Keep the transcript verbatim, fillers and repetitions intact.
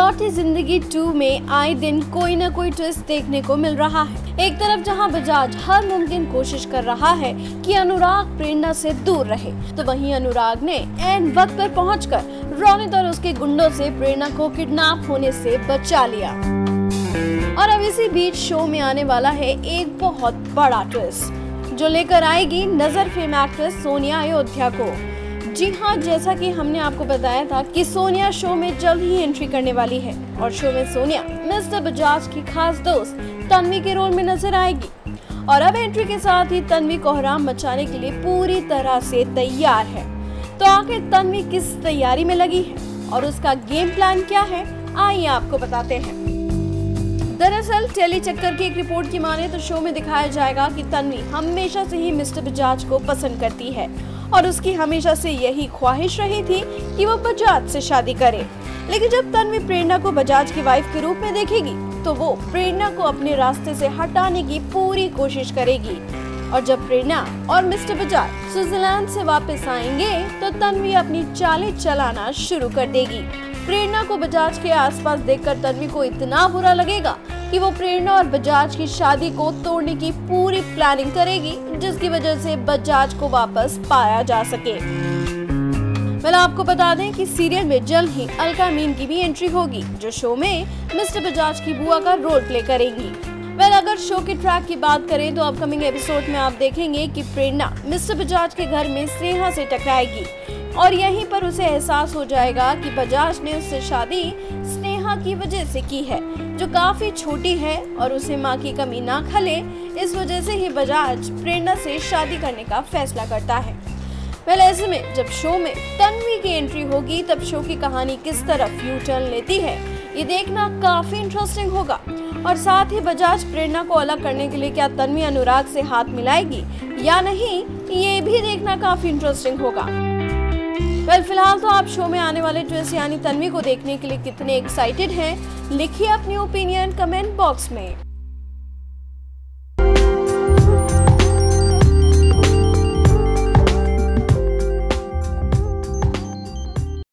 लौटी जिंदगी टू में आए दिन कोई न कोई ट्विस्ट देखने को मिल रहा है। एक तरफ जहां बजाज हर मुमकिन कोशिश कर रहा है कि अनुराग प्रेरणा से दूर रहे, तो वहीं अनुराग ने ऐन वक्त पर पहुंचकर रोनित और उसके गुंडों से प्रेरणा को किडनैप होने से बचा लिया। और अब इसी बीच शो में आने वाला है एक बहुत बड़ा ट्विस्ट, जो लेकर आएगी नजर फेम एक्ट्रेस सोनिया अयोध्या को। जी हाँ, जैसा कि हमने आपको बताया था कि सोनिया शो में जल्द ही एंट्री करने वाली है और शो में सोनिया मिस्टर बजाज की खास दोस्त तन्वी के रोल में नजर आएगी। और अब एंट्री के साथ ही तन्वी कोहराम मचाने के लिए पूरी तरह से तैयार है। तो आखिर तन्वी किस तैयारी में लगी है और उसका गेम प्लान क्या है, आइए आपको बताते हैं। दरअसल टेली चक्कर की एक रिपोर्ट की माने तो शो में दिखाया जाएगा कि तन्वी हमेशा से ही मिस्टर बजाज को पसंद करती है और उसकी हमेशा से यही ख्वाहिश रही थी कि वो बजाज से शादी करे। लेकिन जब तन्वी प्रेरणा को बजाज की वाइफ के रूप में देखेगी तो वो प्रेरणा को अपने रास्ते से हटाने की पूरी कोशिश करेगी। और जब प्रेरणा और मिस्टर बजाज स्विट्जरलैंड से वापस आएंगे तो तन्वी अपनी चालें चलाना शुरू कर देगी। प्रेरणा को बजाज के आसपास देखकर तन्वी को इतना बुरा लगेगा कि वो प्रेरणा और बजाज की शादी को तोड़ने की पूरी प्लानिंग करेगी, जिसकी वजह से बजाज को वापस पाया जा सके। वेल आपको बता दें कि सीरियल में जल्द ही अलका मीन की भी एंट्री होगी, जो शो में मिस्टर बजाज की बुआ का रोल प्ले करेंगी। वेल अगर शो के ट्रैक की बात करें तो अपकमिंग एपिसोड में आप देखेंगे कि प्रेरणा मिस्टर बजाज के घर में स्नेहा से टकराएगी और यहीं पर उसे एहसास हो जाएगा कि बजाज ने उससे शादी स्नेहा की वजह से की है, जो काफी छोटी है और उसे माँ की कमी ना खले। इस वजह से ही बजाज प्रेरणा से शादी करने का फैसला करता है। वेल ऐसे में जब शो में तन्वी की एंट्री होगी तब शो की कहानी किस तरफ यू टर्न लेती है, ये देखना काफी इंटरेस्टिंग होगा। और साथ ही बजाज प्रेरणा को अलग करने के लिए क्या तन्वी अनुराग से हाथ मिलाएगी या नहीं, ये भी देखना काफी इंटरेस्टिंग होगा। वेल फिलहाल तो आप शो में आने वाले ट्विस्ट यानी तन्वी को देखने के लिए कितने एक्साइटेड हैं, लिखिए अपनी ओपिनियन कमेंट बॉक्स में।